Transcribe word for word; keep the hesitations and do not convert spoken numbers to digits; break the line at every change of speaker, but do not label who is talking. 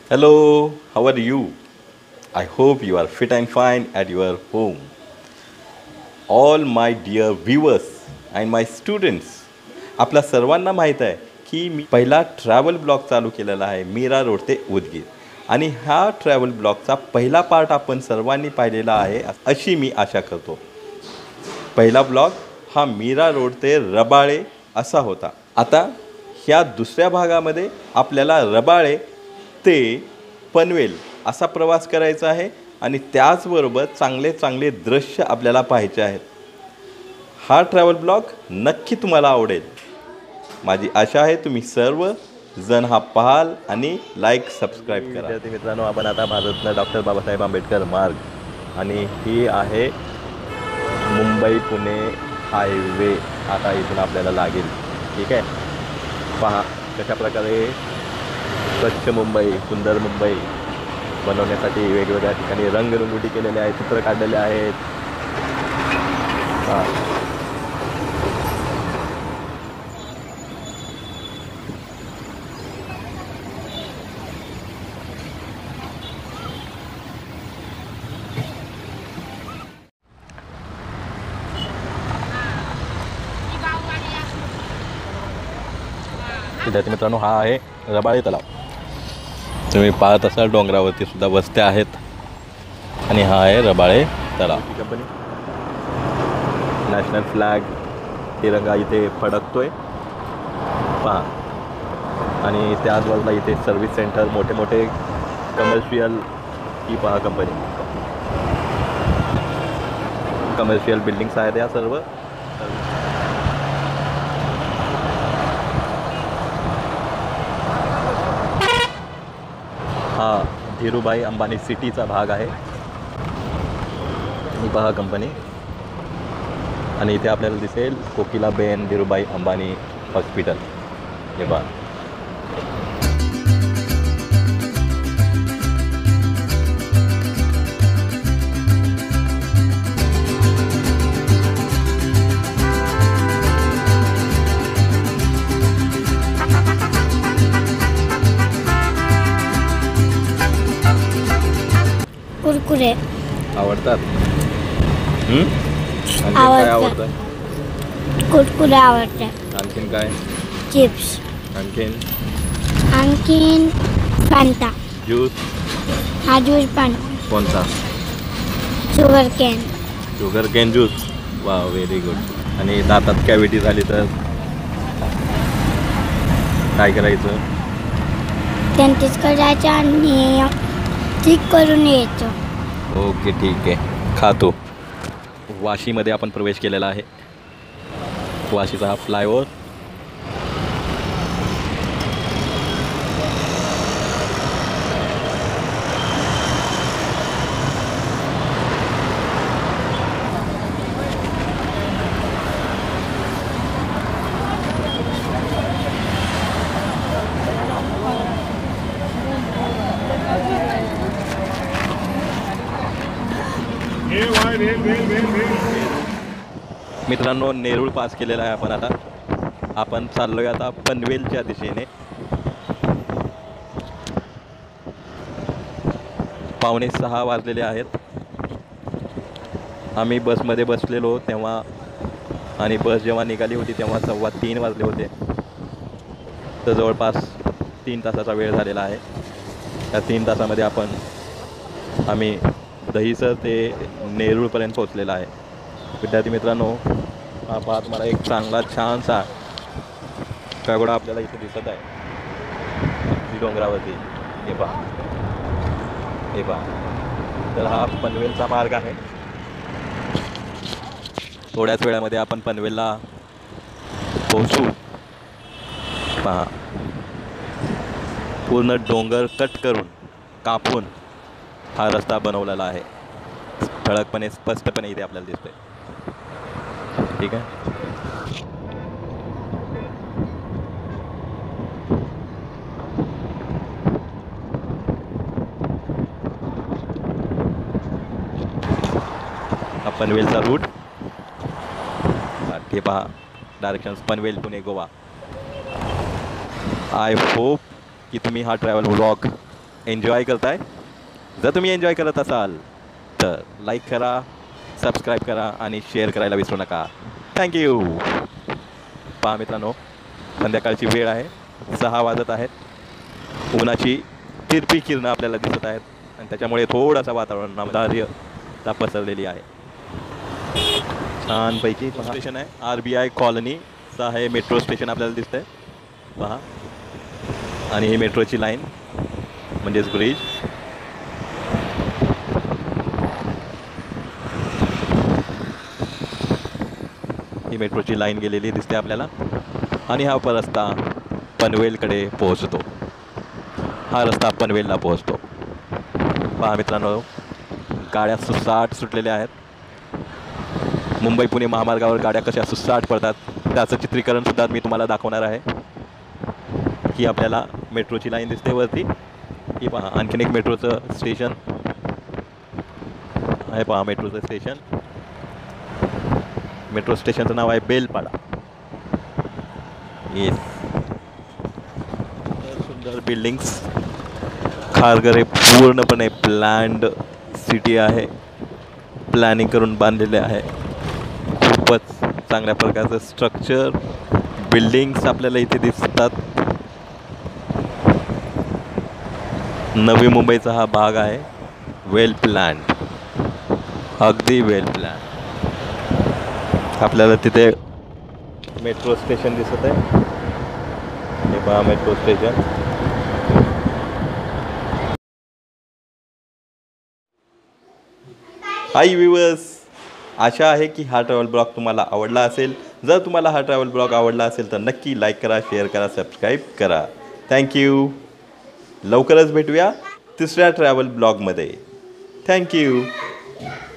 Hello, how are you? I hope you are fit and fine at your home. All my dear viewers and my students, आपल्या सर्वांना माहीत आहे की मी पहिला travel blog चालू केलेला आहे मीरा रोड ते उदगीर आणि हा ट्रॅव्हल ब्लॉगचा पहिला पार्ट आपण सर्वांनी पाहिलेला आहे अशी मी आशा करतो. पहिला ब्लॉग हा मीरा रोड ते रबाळे असा होता. आता ह्या दुसऱ्या भागामध्ये आपल्याला रबाळे ते पनवेल असा प्रवास करायचा आहे आणि त्याचबरोबर चांगले चांगले दृश्य आपल्याला पाहायचे आहेत. हा ट्रॅव्हल ब्लॉग नक्की तुम्हाला आवडेल. माझी आशा आहे तुम्ही सर्व जण हा पाहाल आणि लाईक सबस्क्राईब करा. विद्यार्थी मित्रांनो, आपण आता भारतरत्न डॉक्टर बाबासाहेब आंबेडकर मार्ग आणि ही आहे मुंबई पुणे हायवे. आता इथून आपल्याला लागेल. ठीक आहे, पहा कशा प्रकारे स्वच्छ मुंबई, सुंदर मुंबई बनवण्यासाठी वेगवेगळ्या ठिकाणी रंगरंगोटी केलेले आहेत, चित्र काढलेले आहेत. हां, विद्यार्थी मित्रांनो, हा आहे रबाळे तलाव. तुम्ही पाहत असाल डोंगरावरती सुद्धा वस्त्या आहेत आणि हा आहे रबाळे तलाव. कंपनी नॅशनल फ्लॅग तिरंगा इथे फडकतोय पहा. आणि त्याच बाजूला इथे सर्व्हिस सेंटर, मोठे मोठे कमर्शियल ही पहा कंपनी, कमर्शियल बिल्डिंग्स आहेत या सर्व. हा धीरूभाई अंबानी सिटीचा भाग आहे. ही पहा कंपनी. आणि इथे आपल्याला दिसेल कोकिलाबेन धीरूभाई अंबानी हॉस्पिटल. हे पहा.
कुरकुरे
आवडतात. काय आवडतं?
कुरकुरे आवडतात.
आणखीन काय?
चिप्स.
आणखीन
आणखीन फंटा.
ज्यूस.
हा ज्यूस पण.
कोणता?
Sugar cane.
Sugar cane juice. वा, व्हेरी गुड. आणि दातात कॅव्हिटी झाली तर काय करायचं?
डेंटिस्ट करायचं आणि ठीक करून यायचं.
ओके, ठीक आहे, खातो. वाशीमध्ये आपण प्रवेश केलेला आहे. वाशीचा हा फ्लायओव्हर. मित्रांनो, नेरूळ पास केलेला आहे आपण. आता आपण चाललोय आता पनवेलच्या दिशेने. पावणे सहा वाजलेले आहेत. आम्ही बसमध्ये बसलेलो तेव्हा आणि बस जेव्हा निघाली होती तेव्हा सव्वा तीन वाजले होते. तर जवळपास तीन तासाचा वेळ झालेला आहे. त्या तीन तासामध्ये आपण आम्ही दहीसर ते नेरूळपर्यंत पोहोचलेला आहे. विद्यार्थी मित्रांनो, हा पहा तुम्हाला एक चांगला छानसा पॅगोडा आपल्याला इथे दिसत आहे डोंगरावरती. हे पहा, हे पहा. तर हा पनवेलचा मार्ग आहे. थोड्याच वेळामध्ये आपण पनवेलला पोहोचू. पहा, पूर्ण डोंगर कट करून कापून हा रस्ता बनवलेला आहे. ठळकपणे स्पष्टपणे इथे आपल्याला दिसतोय. ठीक आहे. हा पनवेलचा रूट. हे पहा, directions Panvel Pune Goa. I hope की तुम्ही हा ट्रॅव्हल व्लॉग एन्जॉय करताय. जर तुम्ही एन्जॉय करत असाल तर लाईक करा, सबस्क्राईब करा आणि शेअर करायला विसरू नका. थँक्यू. पहा मित्रांनो, संध्याकाळची वेळ आहे, सहा वाजत आहेत. उन्हाची तिरपी किरणं आपल्याला दिसत आहेत आणि त्याच्यामुळे थोडासा वातावरणामध्ये पसरलेली आहे. छानपैकी स्टेशन आहे, आर बी आय कॉलनीचं आहे मेट्रो स्टेशन आपल्याला दिसतंय पहा. आणि ही मेट्रोची लाईन म्हणजेच ब्रिज. ही मेट्रोची लाईन गेलेली दिसते आपल्याला आणि हा रस्ता पनवेलकडे पोहोचतो. हा रस्ता पनवेलला पोहोचतो. पहा मित्रांनो, गाड्या सुसाट सुटलेल्या आहेत. मुंबई पुणे महामार्गावर गाड्या कशा सुसाट पडतात त्याचं चित्रीकरणसुद्धा मी तुम्हाला दाखवणार आहे. ही आपल्याला मेट्रोची लाईन दिसते वरती. ही पहा आणखीन एक मेट्रोचं स्टेशन आहे. पहा मेट्रोचं स्टेशन. मेट्रो स्टेशनचं नाव आहे बेलपाडा. येस, सुंदर बिल्डिंग्स. खारघर हे पूर्णपणे प्लॅन्ड सिटी आहे, प्लॅनिंग करून बांधलेले आहे. खूपच चांगल्या प्रकारचं स्ट्रक्चर, बिल्डिंग्स आपल्याला इथे दिसतात. नवी मुंबईचा हा भाग आहे, वेल प्लॅन्ड, अगदी वेल प्लॅन्ड. आपल्याला तिथे मेट्रो स्टेशन दिसत आहे. हे पहा मेट्रो स्टेशन. हाय व्ह्यूअर्स, आशा आहे की हा ट्रॅव्हल ब्लॉग तुम्हाला आवडला असेल. जर तुम्हाला हा ट्रॅव्हल ब्लॉग आवडला असेल तर नक्की लाईक करा, शेअर करा, सबस्क्राईब करा. थँक्यू. लवकरच भेटूया तिसऱ्या ट्रॅव्हल ब्लॉगमध्ये. थँक्यू.